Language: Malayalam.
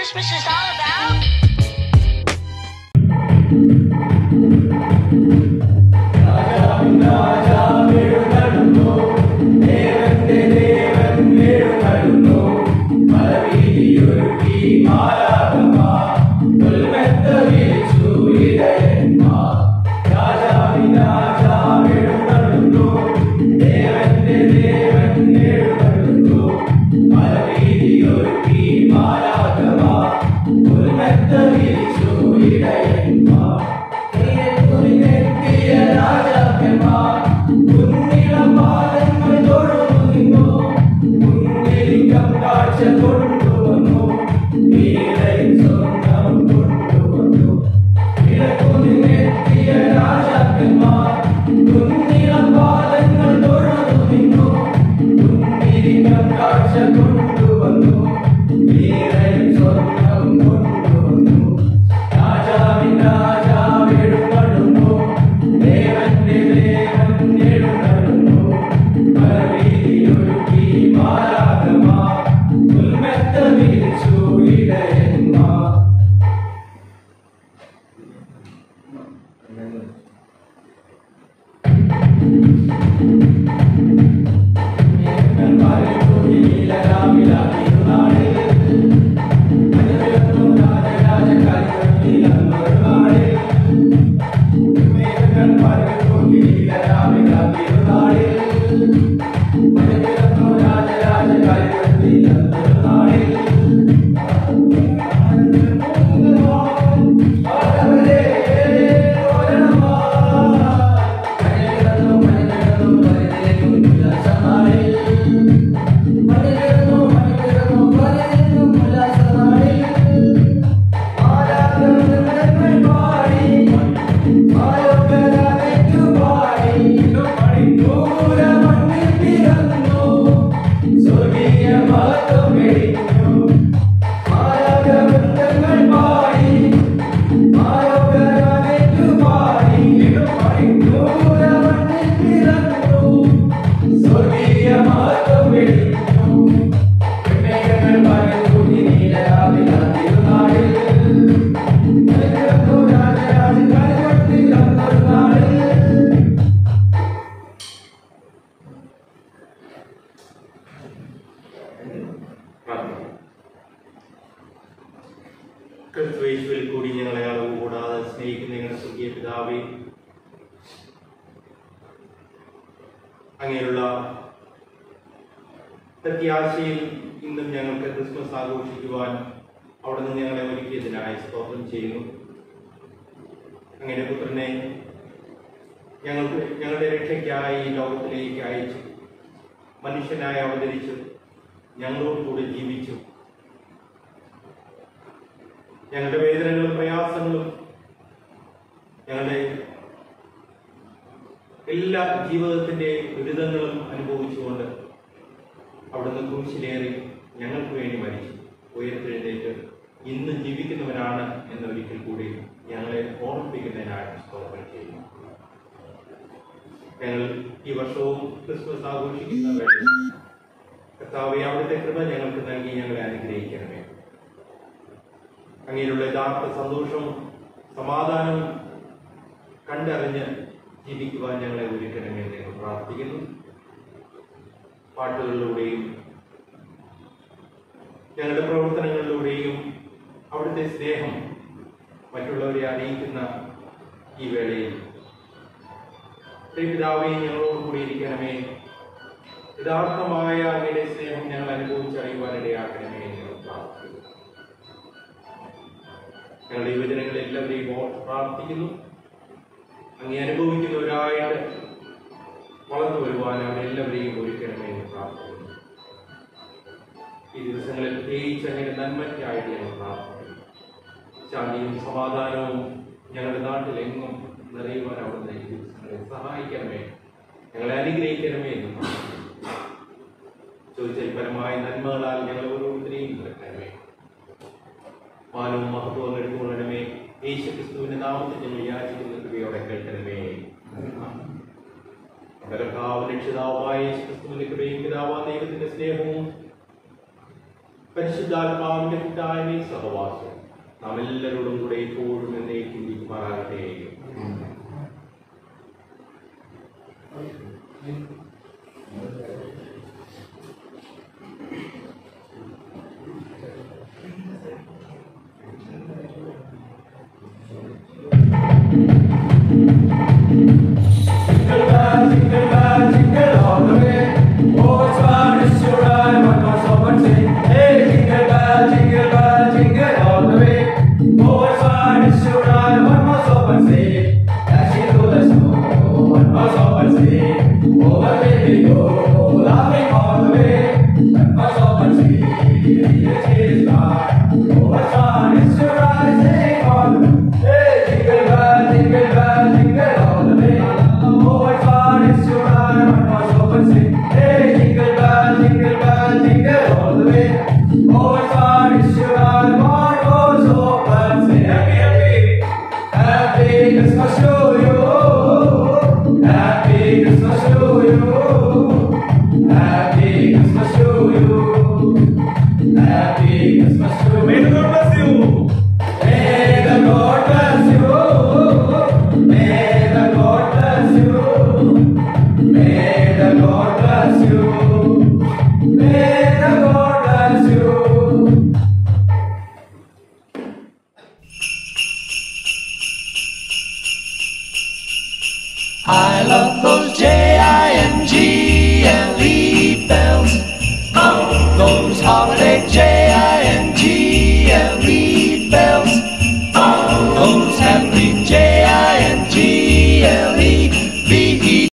Christmas is all about. ക്രിസ്തുയേശുവിൽ കൂടി ഞങ്ങളെ അളവ് കൂടാതെ സ്നേഹിക്കുന്ന ഞങ്ങളുടെ സ്വർഗീയ പിതാവേ, അങ്ങനെയുള്ള പ്രത്യാശയിൽ ഇന്നും ഞങ്ങൾക്ക് ക്രിസ്മസ് ആഘോഷിക്കുവാൻ അവിടെ നിന്ന് ഞങ്ങളെ ഒരുക്കിയതിനായി സ്തോത്രം ചെയ്യുന്നു. അങ്ങനെ പുത്രനെ ഞങ്ങളുടെ രക്ഷയ്ക്കായി ലോകത്തിലേക്ക് അയച്ചു, മനുഷ്യനായി അവതരിച്ചു, ഞങ്ങളോട് കൂടെ ജീവിച്ചു. ഞങ്ങളുടെ വേദനകളും പ്രയാസങ്ങളും ഞങ്ങളുടെ എല്ലാ ജീവിതത്തിന്റെ ദുരിതങ്ങളും അനുഭവിച്ചുകൊണ്ട് അവിടുന്ന് ക്രൂശിലേറി ഞങ്ങൾക്ക് വേണ്ടി മരിച്ചു, ഉയർത്തെഴുന്നേറ്റ് ഇന്ന് ജീവിക്കുന്നവരാണ് എന്നൊരിക്കൽ കൂടി ഞങ്ങളെ ഓർമ്മിപ്പിക്കുന്നതിനായി സ്തോത്രം ചെയ്യുന്നു. ഞങ്ങൾ ഈ വർഷവും ക്രിസ്മസ് ആഘോഷിക്കുന്ന വേള കർത്താവേ, അവിടുത്തെ കൃപ ഞങ്ങൾക്ക് നൽകി ഞങ്ങളെ അനുഗ്രഹിക്കണമേ. അങ്ങനെയുള്ള യഥാർത്ഥ സന്തോഷവും സമാധാനവും കണ്ടറിഞ്ഞ് ജീവിക്കുവാൻ ഞങ്ങളെ ഒരുക്കണമേ എന്ന് ഞങ്ങൾ പ്രാർത്ഥിക്കുന്നു. പാട്ടുകളിലൂടെയും ഞങ്ങളുടെ പ്രവർത്തനങ്ങളിലൂടെയും അവിടുത്തെ സ്നേഹം മറ്റുള്ളവരെ അറിയിക്കുന്ന ഈ വേളയിൽ പിതാവേ, ഞങ്ങളോട് കൂടി ഇരിക്കണമേ. യഥാർത്ഥമായ അങ്ങയുടെ സ്നേഹം ഞങ്ങൾ അനുഭവിച്ചറിയുവാനിടയാക്കണമേ എന്ന് ഞങ്ങൾ പ്രാർത്ഥിക്കുന്നു. ഞങ്ങളുടെ യുവജനങ്ങളെ എല്ലാവരെയും ഓർത്ത് പ്രാർത്ഥിക്കുന്നു. അങ്ങേ അനുഭവിക്കുന്നവരായിട്ട് വളർന്നു വരുവാൻ അവരെല്ലാവരെയും ഒരുക്കണമേ എന്ന് പ്രാർത്ഥിക്കുന്നു. ഈ ദിവസങ്ങളിൽ പ്രത്യേകിച്ച് അങ്ങനെ നന്മയ്ക്കായിട്ട് ഞങ്ങൾ പ്രാർത്ഥിക്കുന്നു. ശാന്തിയും സമാധാനവും ഞങ്ങളുടെ നാട്ടിലെങ്ങും നിറയുവാൻ അവിടുന്ന് ഈ ദിവസങ്ങളെ സഹായിക്കണമേ, ഞങ്ങളെ അനുഗ്രഹിക്കണമേ എന്ന് പ്രാർത്ഥിക്കുന്നു. ചോദിച്ചാൽ പരമായ നന്മകളാൽ ഞങ്ങൾ ഓരോരുത്തരെയും നിറയ്ക്കണമേ. മാനവും മഹത്വവും എടുത്തുകൊള്ളണമേ. യേശു ക്രിസ്തുവിന്റെ നാമത്തിൽ ഞങ്ങൾ യാചിക്കുന്ന കൃപയോടെ കേൾക്കണമേ. രക്ഷിതാവായ യേശു ക്രിസ്തുവിന്റെ കൃപയും പിതാവായ ദൈവത്തിന്റെ സ്നേഹവും പരിശുദ്ധാത്മാവിന്റെ കൂട്ടായ്മയും സഹവാസം നാം എല്ലാവരോടും കൂടെ ഇപ്പോഴും എന്നേക്കും ഇരിക്കുമാറാകട്ടെ. Happy Christmas to you.